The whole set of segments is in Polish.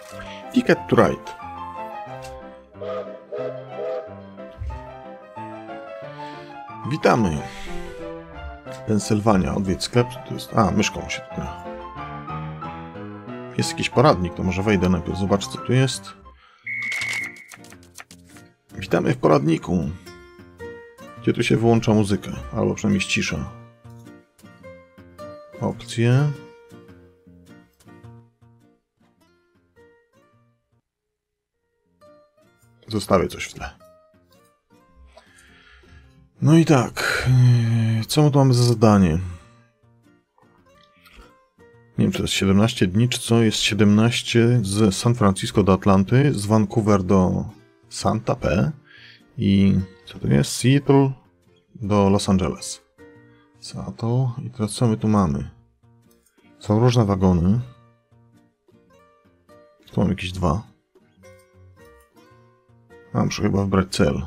Ticket to Ride. Witamy. Pensylwania, odwiedź sklep. To jest... A, myszką się tknę. Jest jakiś poradnik, to może wejdę najpierw, zobaczę co tu jest. Witamy w poradniku. Gdzie tu się wyłącza muzykę, albo przynajmniej cisza. Opcje. Zostawię coś w tle. No i tak, co my tu mamy za zadanie? Nie wiem, czy to jest 17 dni, czy co? Jest 17 z San Francisco do Atlanty, z Vancouver do Santa Fe i co to jest? Seattle do Los Angeles. Seattle. I teraz co my tu mamy? Są różne wagony. Tu mam jakieś dwa. A, muszę chyba wybrać cel.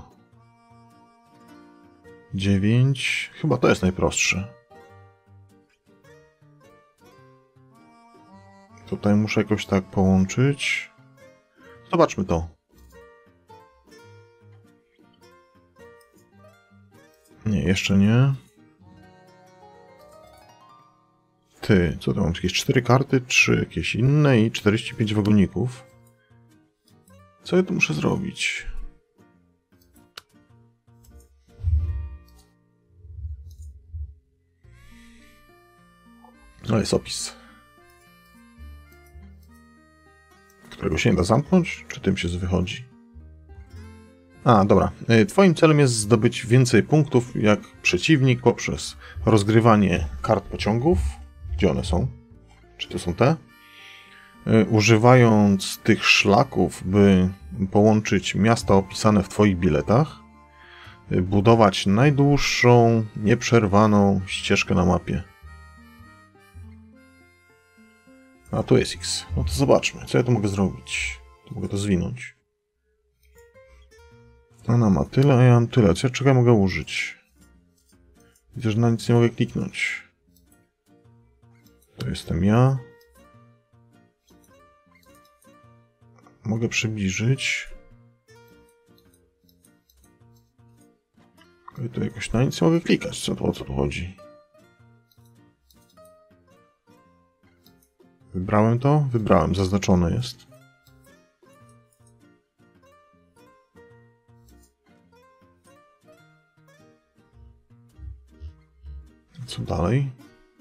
9. Chyba to jest najprostsze. Tutaj muszę jakoś tak połączyć. Zobaczmy to. Nie, jeszcze nie. Ty, co to mam? Jakieś 4 karty, 3 jakieś inne i 45 wagoników. Co ja tu muszę zrobić? No jest opis. Którego się nie da zamknąć? Czy tym się wychodzi? A, dobra. Twoim celem jest zdobyć więcej punktów jak przeciwnik poprzez rozgrywanie kart pociągów. Gdzie one są? Czy to są te? Używając tych szlaków, by połączyć miasta opisane w twoich biletach. Budować najdłuższą, nieprzerwaną ścieżkę na mapie. A tu jest X. No to zobaczmy, co ja tu mogę zrobić. Tu mogę to zwinąć. Ona ma tyle, a ja mam tyle. Czego ja mogę użyć? Widzę, że na nic nie mogę kliknąć. To jestem ja. Mogę przybliżyć. I tu jakoś na nic nie mogę klikać. O co tu chodzi? Wybrałem to? Wybrałem. Zaznaczone jest. Co dalej?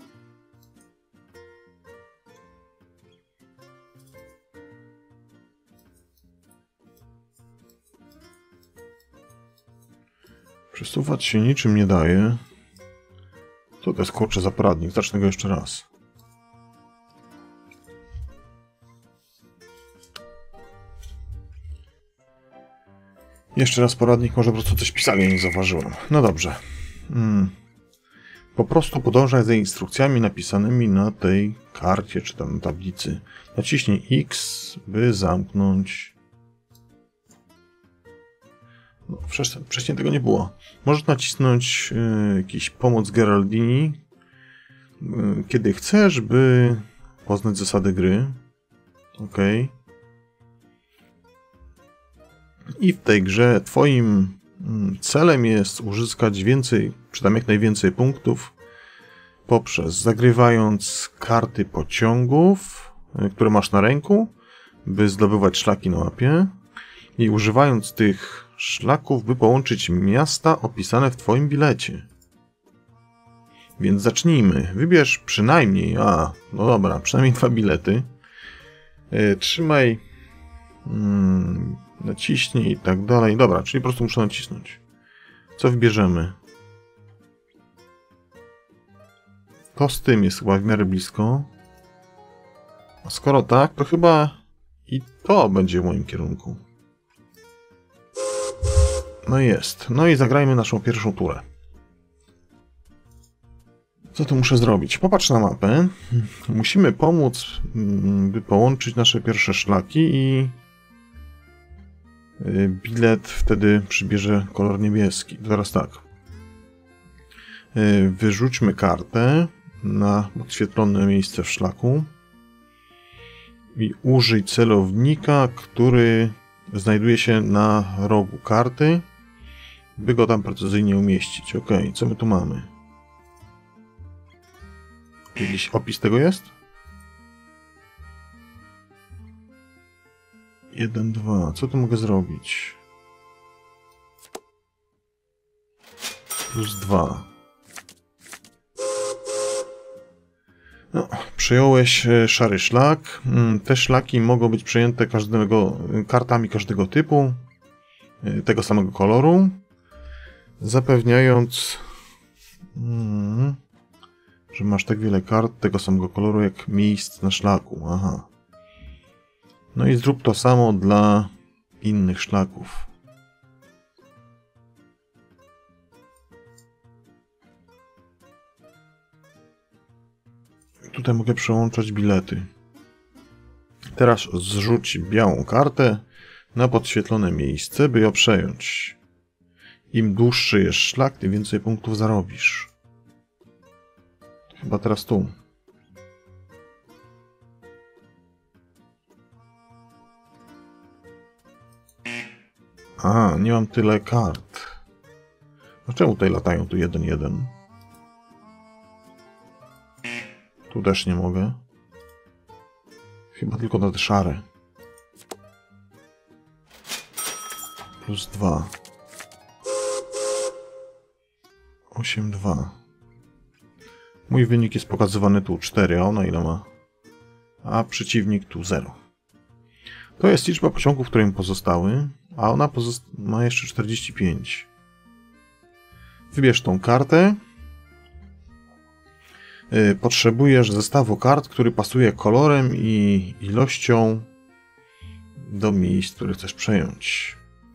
Przesuwać się niczym nie daje. Co to jest, kurczę, za poradnik? Zacznę go jeszcze raz. Jeszcze raz poradnik, może po prostu coś pisali, nie zauważyłem. No dobrze. Po prostu podążaj za instrukcjami napisanymi na tej karcie, czy tam tablicy. Naciśnij X, by zamknąć. No, wcześniej tego nie było. Możesz nacisnąć jakiś pomoc Geraldini, kiedy chcesz, by poznać zasady gry. OK. I w tej grze twoim celem jest uzyskać więcej, czy tam jak najwięcej punktów poprzez zagrywając karty pociągów, które masz na ręku, by zdobywać szlaki na mapie i używając tych szlaków, by połączyć miasta opisane w twoim bilecie. Więc zacznijmy. Wybierz przynajmniej, no dobra, przynajmniej 2 bilety. Trzymaj, naciśnij i tak dalej. Dobra, czyli po prostu muszę nacisnąć. Co wybierzemy? To z tym jest chyba w miarę blisko. A skoro tak, to chyba i to będzie w moim kierunku. No jest. No i zagrajmy naszą pierwszą turę. Co tu muszę zrobić? Popatrz na mapę. Musimy pomóc, by połączyć nasze pierwsze szlaki i bilet wtedy przybierze kolor niebieski. Teraz tak. Wyrzućmy kartę na podświetlone miejsce w szlaku. I użyj celownika, który znajduje się na rogu karty, by go tam precyzyjnie umieścić. Ok, co my tu mamy? Jakiś opis tego jest? 1, 2. Co tu mogę zrobić? Plus 2. No, przejąłeś szary szlak. Te szlaki mogą być przejęte kartami każdego typu, tego samego koloru, zapewniając, że masz tak wiele kart tego samego koloru jak miejsc na szlaku. Aha. No i zrób to samo dla innych szlaków. Tutaj mogę przełączać bilety. Teraz zrzuć białą kartę na podświetlone miejsce, by ją przejąć. Im dłuższy jest szlak, tym więcej punktów zarobisz. Chyba teraz tu. Aha, nie mam tyle kart. A czemu tutaj latają tu 1-1? Tu też nie mogę. Chyba tylko na te szare. Plus 2. 8, 2. Mój wynik jest pokazywany tu 4, a ona ile ma? A przeciwnik tu 0. To jest liczba pociągów, które mi pozostały, a ona ma jeszcze 45. Wybierz tą kartę. Potrzebujesz zestawu kart, który pasuje kolorem i ilością do miejsc, które chcesz przejąć.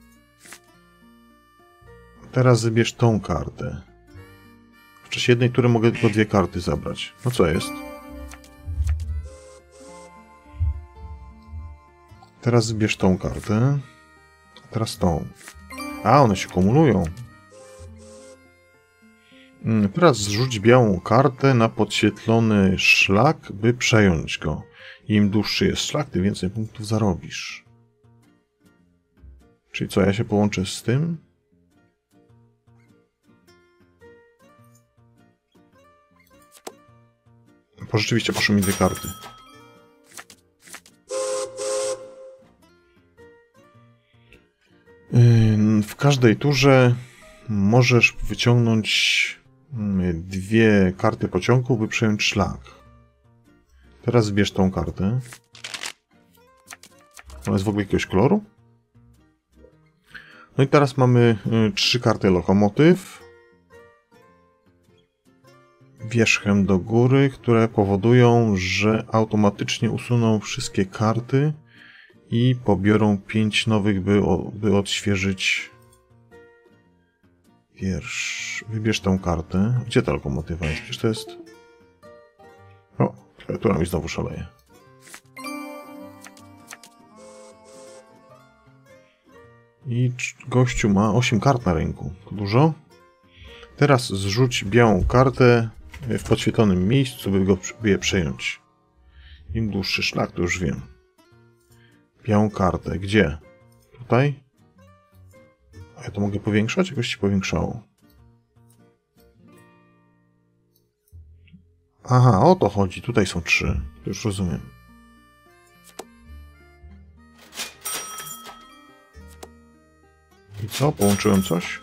Teraz wybierz tą kartę. W czasie jednej tury mogę tylko 2 karty zabrać. No co jest? Teraz wybierz tą kartę. A teraz tą. A, one się kumulują. Teraz zrzuć białą kartę na podświetlony szlak, by przejąć go. Im dłuższy jest szlak, tym więcej punktów zarobisz. Czyli co, ja się połączę z tym? Bo rzeczywiście poszły mi 2 karty. W każdej turze możesz wyciągnąć 2 karty pociągu, by przejąć szlak. Teraz zbierz tą kartę. Ona jest w ogóle jakiegoś koloru? No i teraz mamy 3 karty lokomotyw. Wierzchem do góry, które powodują, że automatycznie usuną wszystkie karty i pobiorą 5 nowych, by odświeżyć wiersz. Wybierz tę kartę. Gdzie ta lokomotywa jest? Przecież to jest... O, która mi znowu szaleje. I gościu ma 8 kart na ręku. To dużo? Teraz zrzuć białą kartę w podświetlonym miejscu, by je przejąć. Im dłuższy szlak, to już wiem. Białą kartę. Gdzie? Tutaj? A ja to mogę powiększać? Jakoś się powiększało. Aha, o to chodzi. Tutaj są 3. To już rozumiem. I co? Połączyłem coś?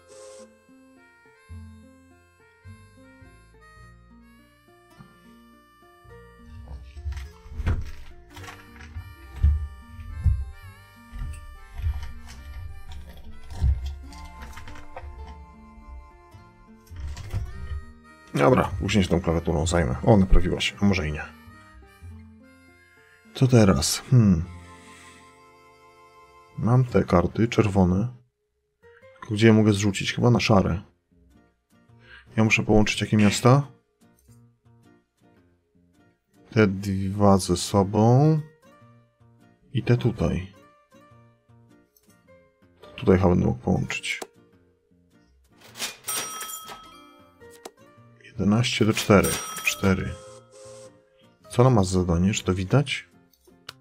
Dobra, później się tą klawiaturą zajmę. O, naprawiła się, a może i nie. Co teraz? Mam te karty czerwone. Tylko gdzie je mogę zrzucić? Chyba na szare. Ja muszę połączyć jakie miasta? Te 2 ze sobą. I te tutaj. Tutaj chyba będę mógł połączyć. 11 do 4. 4. Co ona ma za zadanie? Czy to widać?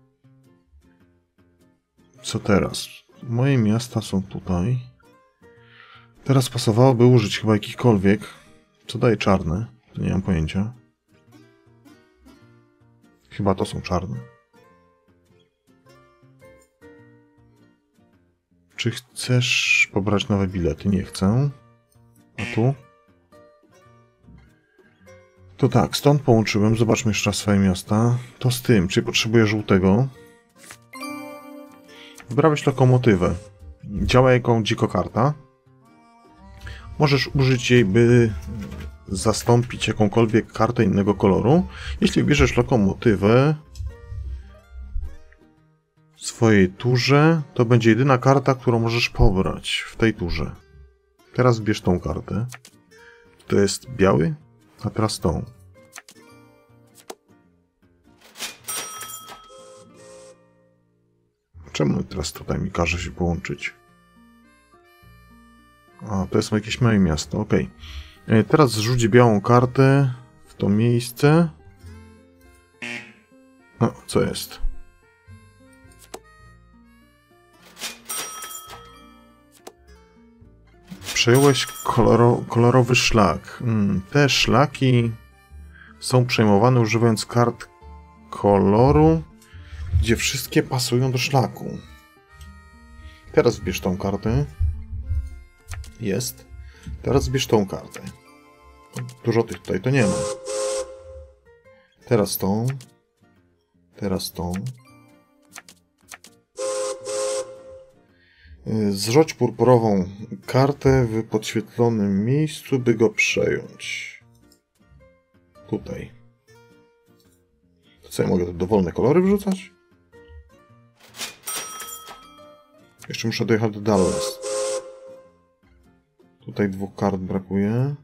Co teraz? Moje miasta są tutaj. Teraz pasowałoby użyć chyba jakichkolwiek. Co daje czarne? To nie mam pojęcia. Chyba to są czarne. Czy chcesz pobrać nowe bilety? Nie chcę. A tu? To tak, stąd połączyłem. Zobaczmy jeszcze raz swoje miasta. To z tym. Czy potrzebuję żółtego? Wybrałeś lokomotywę. Działa jako dziko karta. Możesz użyć jej, by zastąpić jakąkolwiek kartę innego koloru. Jeśli bierzesz lokomotywę w swojej turze, to będzie jedyna karta, którą możesz pobrać w tej turze. Teraz bierz tą kartę. To jest biały, a teraz tą. Czemu teraz tutaj mi każe się połączyć? A, to jest jakieś małe miasto, ok. Teraz zrzuć białą kartę w to miejsce. No, co jest? Przejąłeś kolorowy szlak. Te szlaki są przejmowane używając kart koloru, gdzie wszystkie pasują do szlaku. Teraz wbierz tą kartę. Jest. Teraz zbierz tą kartę. Dużo tych tutaj to nie ma. Teraz tą. Teraz tą. Zrzuć purpurową kartę w podświetlonym miejscu, by go przejąć. Tutaj. To co, ja mogę tu dowolne kolory wrzucać? Jeszcze muszę dojechać do Dallas. Tutaj 2 kart brakuje.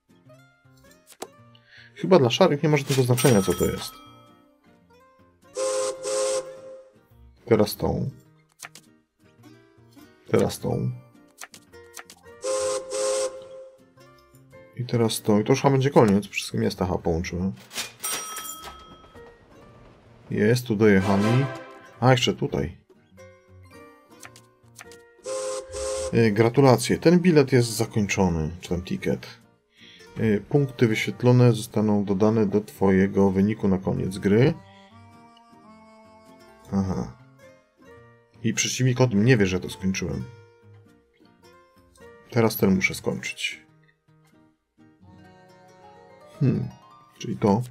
Chyba dla szarych nie ma żadnego znaczenia, co to jest. Teraz tą. Teraz tą. I teraz tą. I to już chyba będzie koniec. Wszystkie miasta chyba połączyłem. Jest, tu dojechali. A, jeszcze tutaj. Gratulacje. Ten bilet jest zakończony. Czy ten ticket. Punkty wyświetlone zostaną dodane do twojego wyniku na koniec gry. Aha. I przeciwnik o tym nie wie, że to skończyłem. Teraz ten muszę skończyć. Czyli to.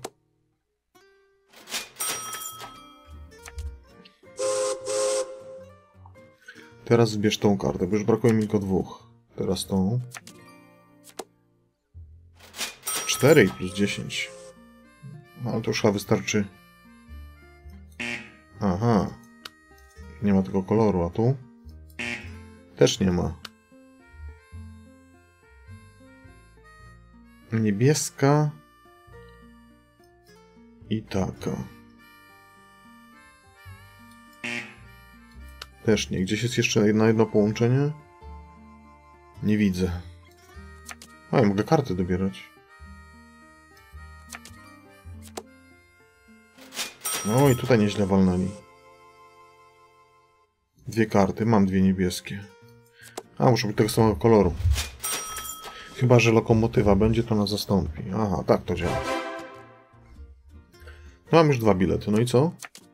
Teraz zbierz tą kartę, bo już brakuje mi tylko 2. Teraz tą. 4 i plus 10. No, ale to już chyba wystarczy. Aha. Nie ma tego koloru, a tu? Też nie ma. Niebieska. I taka. Też nie. Gdzieś jest jeszcze na jedno połączenie? Nie widzę. A, ja mogę karty dobierać. No i tutaj nieźle walnęli. 2 karty. Mam 2 niebieskie. A, muszę być tego samego koloru. Chyba że lokomotywa będzie, to nas zastąpi. Aha, tak to działa. Mam już 2 bilety. No i co?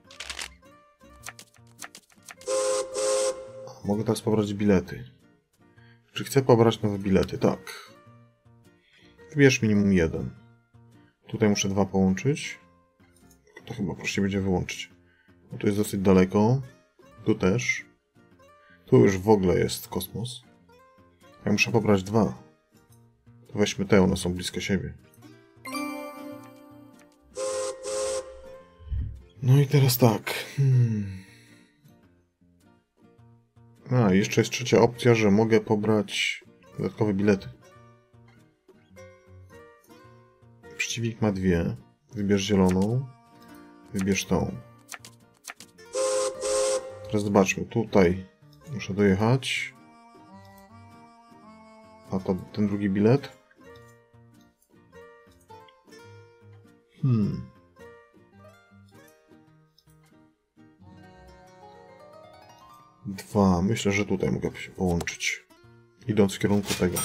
Mogę teraz pobrać bilety. Czy chcę pobrać nowe bilety? Tak. Wybierz minimum 1. Tutaj muszę 2 połączyć. To chyba prościej będzie wyłączyć. Bo tu jest dosyć daleko. Tu też. Tu już w ogóle jest kosmos. Ja muszę pobrać 2. To weźmy te, one są blisko siebie. No i teraz tak. A, jeszcze jest trzecia opcja, że mogę pobrać dodatkowe bilety. Przeciwnik ma 2. Wybierz zieloną. Wybierz tą. Teraz zobaczmy. Tutaj muszę dojechać. A to ten drugi bilet. 2. Myślę, że tutaj mogę się połączyć. Idąc w kierunku tego.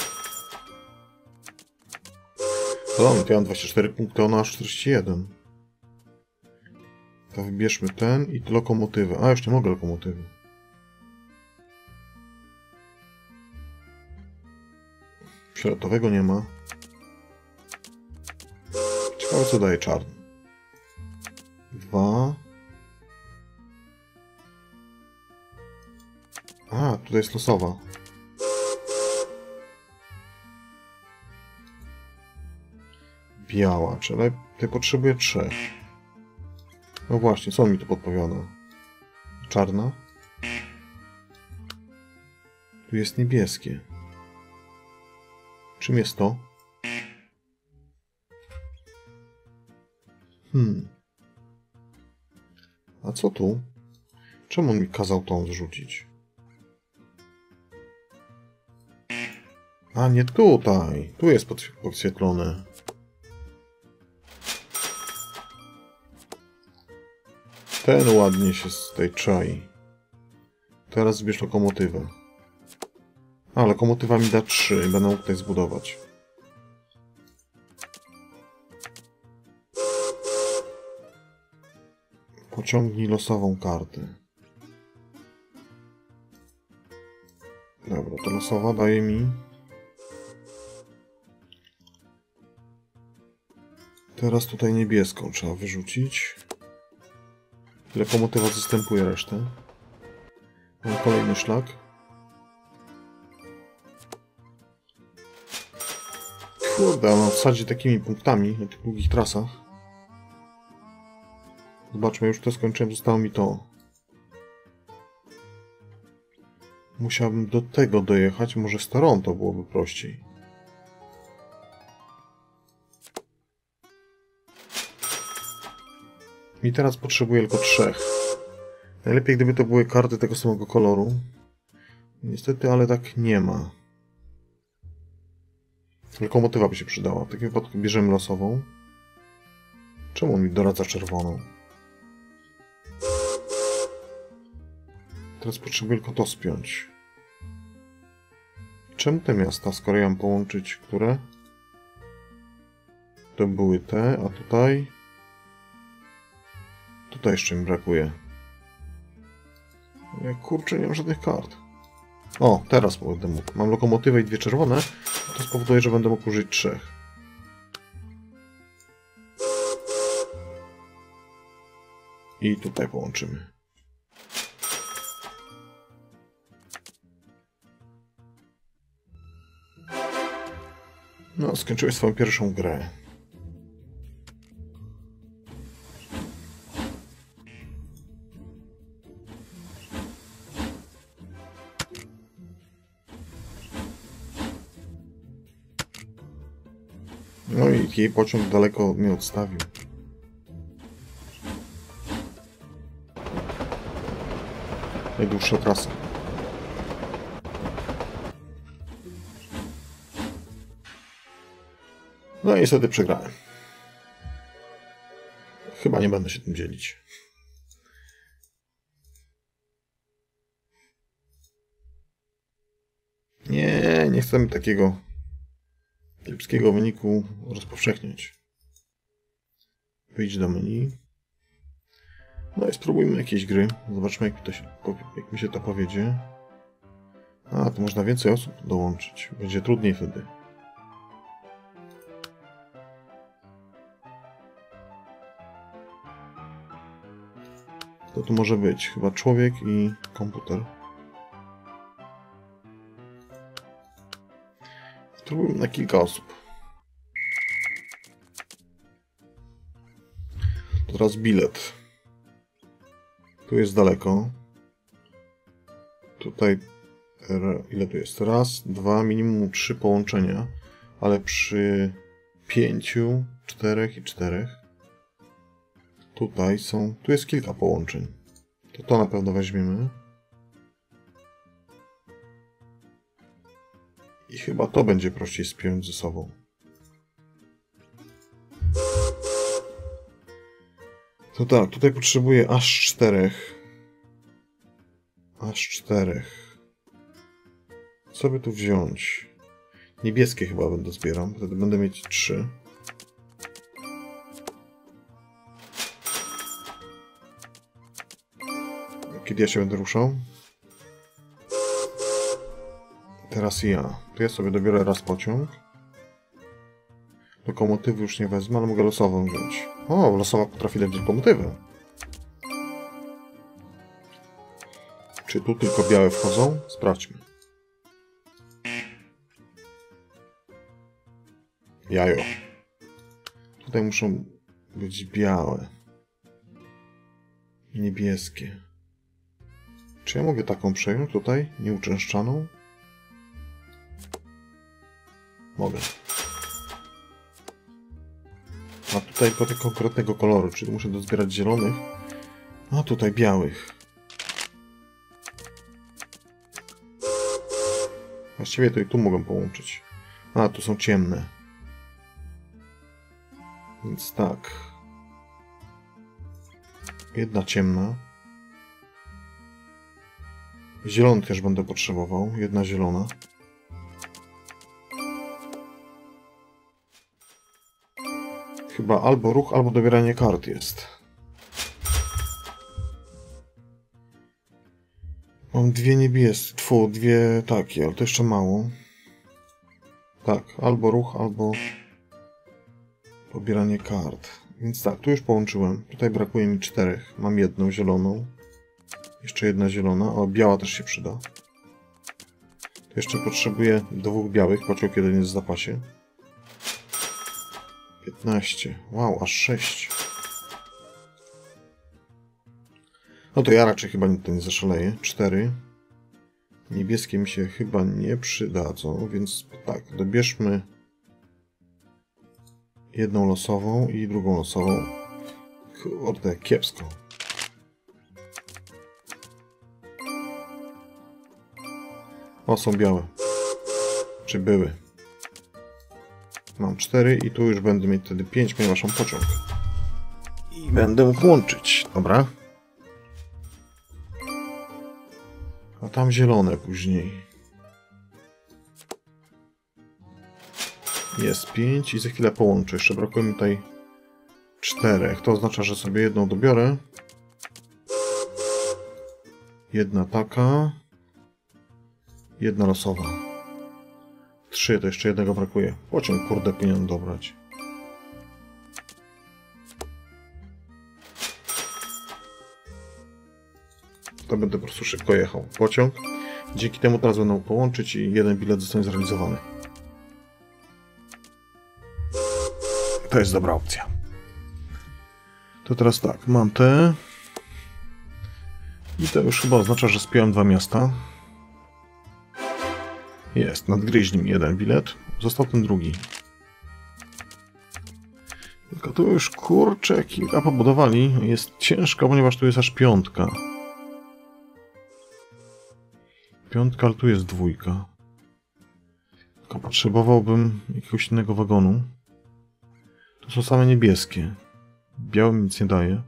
No, ja mam 24 punkty, ona aż 41. To wybierzmy ten i lokomotywę. A, już nie mogę lokomotywy. Fioletowego nie ma. Ciekawe, co daje czarny. 2. A, tutaj jest losowa. Biała, czyli tutaj potrzebuję 3. No właśnie, co mi tu podpowiada? Czarna. Tu jest niebieskie. Czym jest to? A co tu? Czemu on mi kazał tą zrzucić? A, nie tutaj. Tu jest podświetlone. Ten ładnie się z tej czai. Teraz zbierz lokomotywę. A, lokomotywa mi da 3. Będę mógł tutaj zbudować. Pociągnij losową kartę. Dobra, to losowa daje mi... Teraz tutaj niebieską trzeba wyrzucić. Lokomotywa zastępuje resztę. Mam kolejny szlak. Kurde, ona wsadzi takimi punktami na tych długich trasach. Zobaczmy, już to skończyłem, zostało mi to. Musiałbym do tego dojechać, może z Toronto byłoby prościej. I teraz potrzebuję tylko 3. Najlepiej, gdyby to były karty tego samego koloru. Niestety, ale tak nie ma. Lokomotywa by się przydała. W takim wypadku bierzemy losową. Czemu on mi doradza czerwoną? Teraz potrzebuję tylko to spiąć. Czemu te miasta, skoro ja mam połączyć które? To były te, a tutaj... Tutaj jeszcze mi brakuje. Ja kurczę, nie mam żadnych kart. O, teraz będę mógł. Mam lokomotywę i 2 czerwone. To spowoduje, że będę mógł użyć 3. I tutaj połączymy. No, skończyłeś swoją pierwszą grę. No i jej pociąg daleko mnie odstawił. Najdłuższa trasa. No i niestety przegrałem. Chyba nie będę się tym dzielić. Nie chcemy takiego kiepskiego wyniku rozpowszechniać. Wyjdź do menu. No i spróbujmy jakieś gry. Zobaczmy, jak mi się to powiedzie. A, to można więcej osób dołączyć. Będzie trudniej wtedy. To tu może być chyba człowiek i komputer. Spróbujmy na kilka osób. Teraz bilet. Tu jest daleko. Tutaj ile tu jest? Raz, 2, minimum 3 połączenia. Ale przy 5, 4 i 4 tutaj są... Tu jest kilka połączeń. To na pewno weźmiemy. I chyba to będzie prościej spiąć ze sobą. To tak, tutaj potrzebuję aż 4. Aż 4. Co by tu wziąć? Niebieskie chyba będę zbierał. Wtedy będę mieć 3. Kiedy ja się będę ruszał? Teraz ja. To ja sobie dobiorę raz pociąg. Lokomotywy już nie wezmę, ale mogę losową wziąć. O, losowa potrafi dać lokomotywę. Czy tu tylko białe wchodzą? Sprawdźmy. Jajo. Tutaj muszą być białe. Niebieskie. Czy ja mogę taką przejąć tutaj? Nieuczęszczaną? Mogę. A tutaj po tego konkretnego koloru, czyli muszę dozbierać zielonych. A tutaj białych. Właściwie to i tu mogę połączyć. A, tu są ciemne. Więc tak. Jedna ciemna. Zielony też będę potrzebował. Jedna zielona. Chyba albo ruch, albo dobieranie kart jest. Mam dwie niebieskie, dwie takie, ale to jeszcze mało. Tak, albo ruch, albo pobieranie kart. Więc tak, tu już połączyłem. Tutaj brakuje mi 4. Mam jedną zieloną. Jeszcze jedna zielona. O, biała też się przyda. Tu jeszcze potrzebuję 2 białych. Pociąg jeden jest w zapasie. 15. Wow, aż 6. No to ja raczej chyba nie zaszaleję. 4. Niebieskie mi się chyba nie przydadzą, więc tak, dobierzmy jedną losową i drugą losową. Kurde, kiepsko. O, są białe. Czy były? Mam 4 i tu już będę mieć wtedy 5, ponieważ mam pociąg. I będę mógł łączyć. Dobra. A tam zielone później. Jest 5 i za chwilę połączę. Jeszcze brakuje mi tutaj 4. To oznacza, że sobie jedną dobiorę. Jedna taka. Jedna losowa. 3, to jeszcze jednego brakuje. Pociąg, kurde, powinienem dobrać. To będę po prostu szybko jechał. Pociąg. Dzięki temu teraz będę mógł połączyć i jeden bilet zostanie zrealizowany. To jest dobra opcja. To teraz tak, mam te. I to już chyba oznacza, że spiąłem 2 miasta. Jest, nadgryźli mi jeden bilet. Został ten drugi. Tylko tu już, kurczę, kilka pobudowali. Jest ciężko, ponieważ tu jest aż 5. 5, ale tu jest 2. Tylko potrzebowałbym jakiegoś innego wagonu. To są same niebieskie. Białym nic nie daje.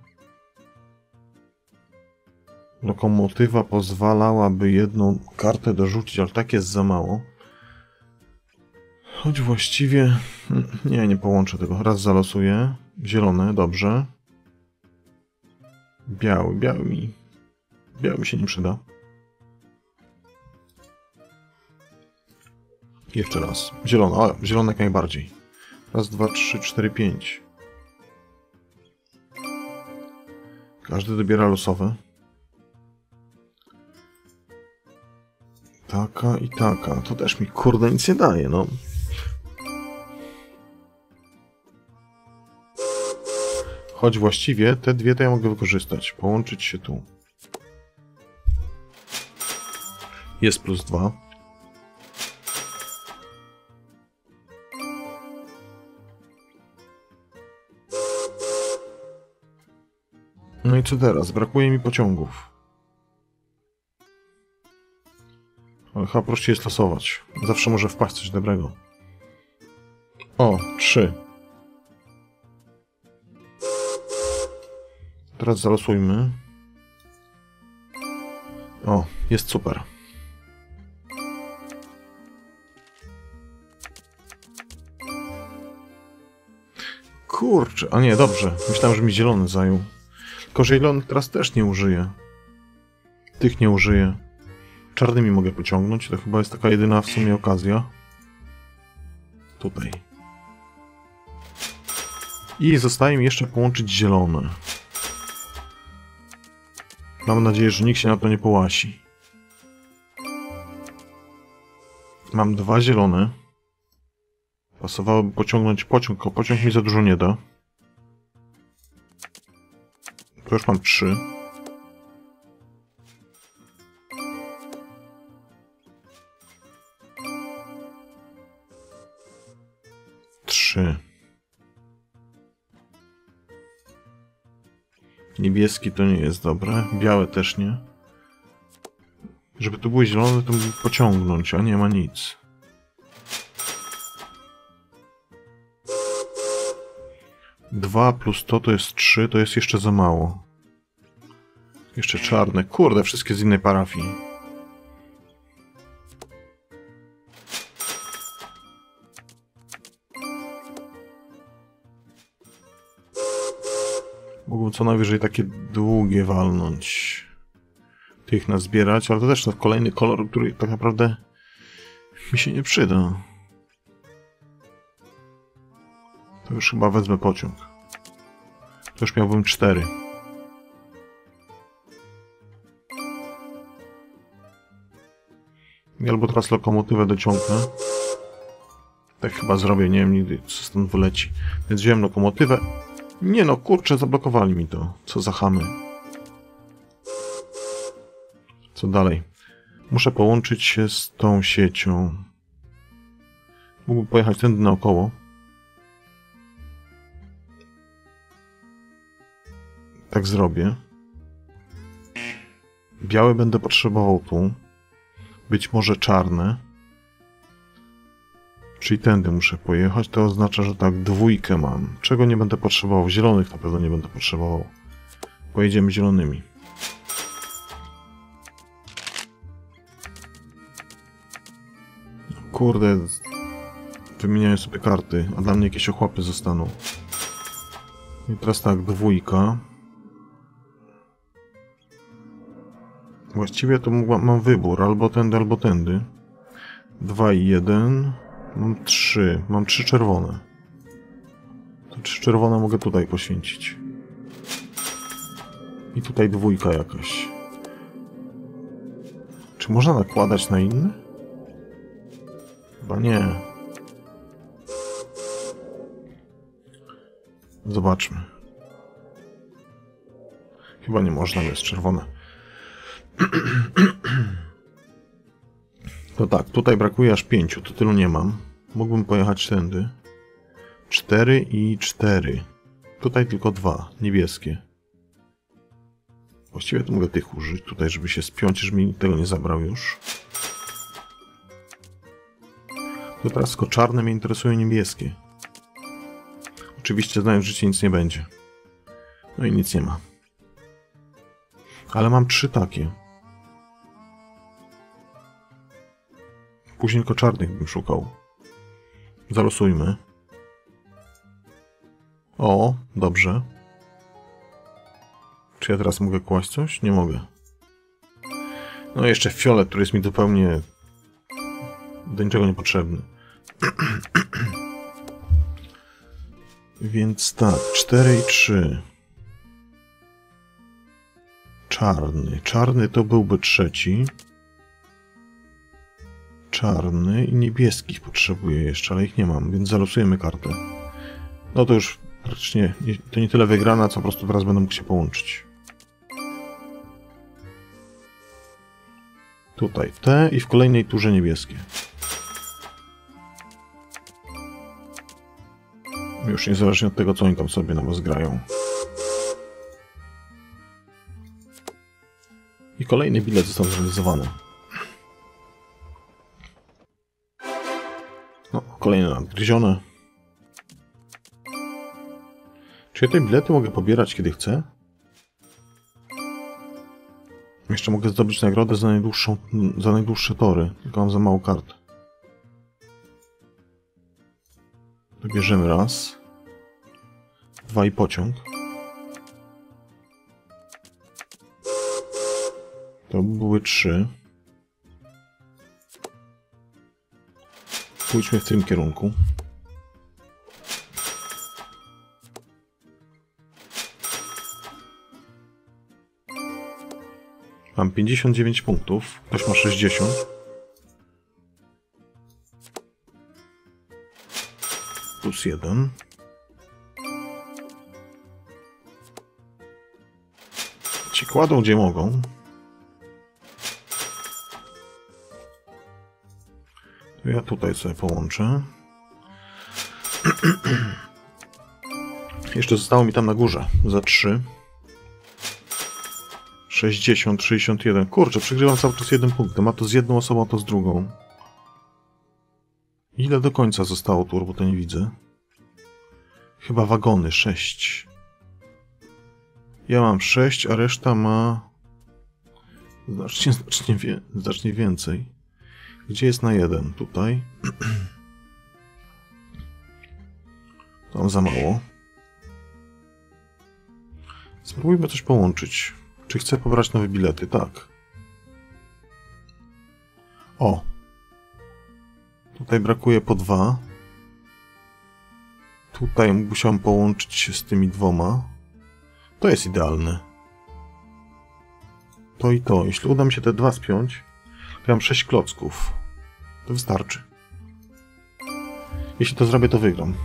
Lokomotywa pozwalałaby jedną kartę dorzucić, ale tak jest za mało. Choć właściwie... Nie połączę tego. Raz zalosuję. Zielone, dobrze. Biały mi się nie przyda. Jeszcze raz. Zielone, o, zielone jak najbardziej. Raz, 2, 3, 4, 5. Każdy dobiera losowe. Taka i taka. To też mi kurde nic nie daje, no. Choć właściwie te dwie to ja mogę wykorzystać. Połączyć się tu. Jest +2. No i co teraz? Brakuje mi pociągów. Ale chyba prościej jest losować. Zawsze może wpaść coś dobrego. O, 3. Teraz zalosujmy. O, jest super. Kurczę, a nie, dobrze. Myślałem, że mi zielony zajął. Tylko, że zielonych teraz też nie użyję. Tych nie użyję. Czarnymi mogę pociągnąć. To chyba jest taka jedyna w sumie okazja. Tutaj. I zostaje mi jeszcze połączyć zielone. Mam nadzieję, że nikt się na to nie połasi. Mam 2 zielone. Pasowałoby pociągnąć pociąg, tylko pociąg mi za dużo nie da. To już mam 3. Niebieski to nie jest dobre. Białe też nie. Żeby to były zielone, to mógł pociągnąć, a nie ma nic. Dwa plus to jest 3, to jest jeszcze za mało. Jeszcze czarne. Kurde, wszystkie z innej parafii. Mógłbym co najwyżej takie długie walnąć. Tych nazbierać, ale to też na kolejny kolor, który tak naprawdę mi się nie przyda. To już chyba wezmę pociąg. To już miałbym 4. Albo teraz lokomotywę dociągnę. Tak chyba zrobię, nie wiem nigdy co stąd wyleci. Więc wziąłem lokomotywę. Nie no, kurczę, zablokowali mi to. Co za chamy. Co dalej? Muszę połączyć się z tą siecią. Mógłbym pojechać tędy naokoło. Tak zrobię. Białe będę potrzebował tu. Być może czarne. Czyli tędy muszę pojechać. To oznacza, że tak, 2 mam. Czego nie będę potrzebował? Zielonych na pewno nie będę potrzebował. Pojedziemy zielonymi. Kurde. Wymieniają sobie karty, a dla mnie jakieś ochłapy zostaną. I teraz tak, 2. Właściwie to mam wybór, albo tędy, albo tędy. 2 i 1. Mam 3. Mam 3 czerwone. To 3 czerwone mogę tutaj poświęcić. I tutaj 2 jakaś. Czy można nakładać na inne? Chyba nie. Zobaczmy. Chyba nie można, bo jest czerwone. To tak, tutaj brakuje aż 5, to tylu nie mam. Mógłbym pojechać tędy. 4 i 4. Tutaj tylko 2, niebieskie. Właściwie to mogę tych użyć tutaj, żeby się spiąć, żeby mi tego nie zabrał już. To teraz tylko czarne mnie interesują niebieskie. Oczywiście znając życie nic nie będzie. No i nic nie ma. Ale mam 3 takie. Później tylko czarnych bym szukał. Zalosujmy. O, dobrze. Czy ja teraz mogę kłaść coś? Nie mogę. No i jeszcze fiolet, który jest mi zupełnie do niczego niepotrzebny. Więc tak, 4 i 3. Czarny. Czarny to byłby 3. Czarny i niebieskich potrzebuję jeszcze, ale ich nie mam, więc zalosujemy kartę. No to już praktycznie to nie tyle wygrana, co po prostu teraz będę mógł się połączyć. Tutaj te i w kolejnej turze niebieskie. Już niezależnie od tego, co oni tam sobie na was grają. I kolejny bilet został zrealizowany. No, kolejne nadgryzione. Czy ja te bilety mogę pobierać, kiedy chcę? Jeszcze mogę zdobyć nagrodę za najdłuższe tory, tylko mam za mało kart. Dobierzemy raz. 2 i pociąg. To były 3. Pójdźmy w tym kierunku. Mam 59 punktów. Ktoś ma 60. Plus 1. Ci kładą gdzie mogą. To ja tutaj sobie połączę. Jeszcze zostało mi tam na górze za 3. 60, 61. Kurczę, przegrywam cały czas 1 punkt. Ma to z jedną osobą, a to z drugą. Ile do końca zostało tur, bo to nie widzę. Chyba wagony, 6. Ja mam 6, a reszta ma znacznie więcej. Gdzie jest na 1? Tutaj. Tam za mało. Spróbujmy coś połączyć. Czy chcę pobrać nowe bilety? Tak. O! Tutaj brakuje po 2. Tutaj musiałem połączyć się z tymi 2. To jest idealne. To i to. Jeśli uda mi się te 2 spiąć, to mam 6 klocków. To wystarczy. Jeśli to zrobię, to wygram.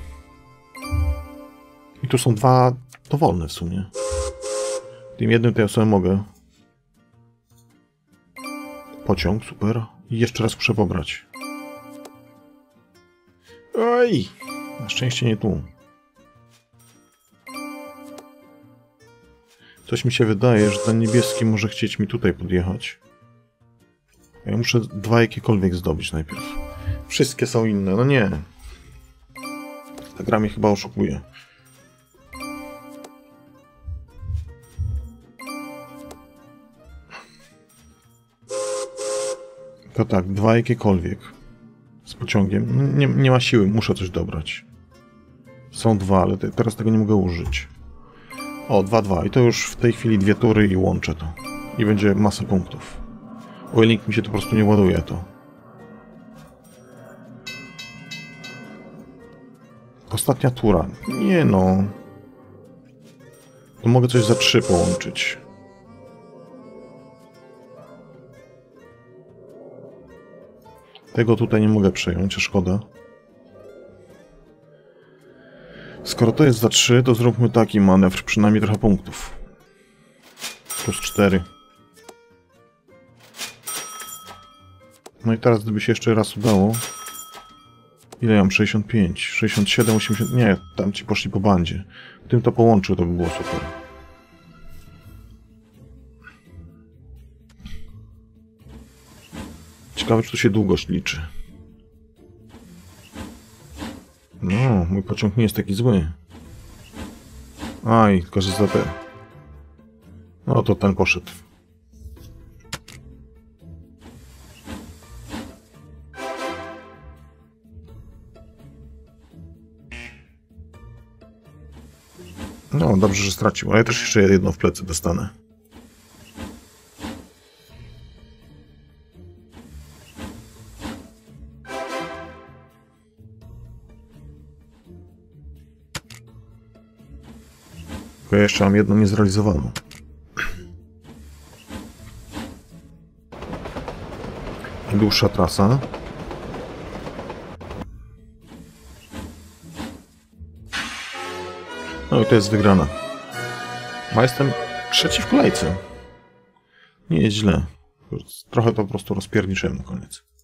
I tu są 2 dowolne w sumie. Tym jednym to ja sobie mogę. Pociąg, super. I jeszcze raz muszę pobrać. Oj! Na szczęście nie tu. Coś mi się wydaje, że ten niebieski może chcieć mi tutaj podjechać. Ja muszę 2 jakiekolwiek zdobyć najpierw. Wszystkie są inne, no nie. Ta gra mnie chyba oszukuje. To tak, 2 jakiekolwiek. Z pociągiem. Nie ma siły, muszę coś dobrać. Są 2, ale teraz tego nie mogę użyć. O, 2. I to już w tej chwili 2 tury i łączę to. I będzie masa punktów. O, link mi się to po prostu nie ładuje to. Ostatnia tura. Nie no. To mogę coś za 3 połączyć. Tego tutaj nie mogę przejąć, a szkoda. Skoro to jest za 3, to zróbmy taki manewr, przynajmniej trochę punktów. Plus 4. No i teraz, gdyby się jeszcze raz udało... Ile ja mam? 65, 67, 80... Nie, tam ci poszli po bandzie. Tym to połączył, to by było super. Ciekawe, czy tu się długość liczy. No, mój pociąg nie jest taki zły. Aj, tylko że za te. No to ten poszedł. No, dobrze, że stracił, ale ja też jeszcze jedno w plecy dostanę. Tylko ja jeszcze mam jedno niezrealizowaną. Dłuższa trasa. No i to jest wygrana. A jestem 3 w kolejce. Nie jest źle. Trochę to po prostu rozpierniczyłem na koniec.